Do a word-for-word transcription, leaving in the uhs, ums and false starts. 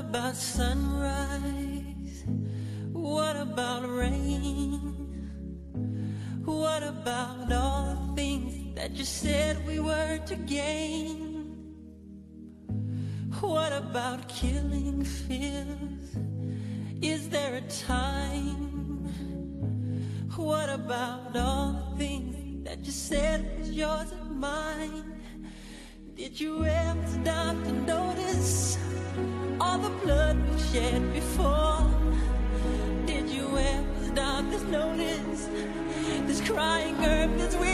about sunrise? What about rain? What about all the things that you said we were to gain? What about killing fears? Is there a time? What about all the things that you said was yours and mine? Did you ever stop to notice all the blood we've shed before? Did you ever stop to notice this crying earth is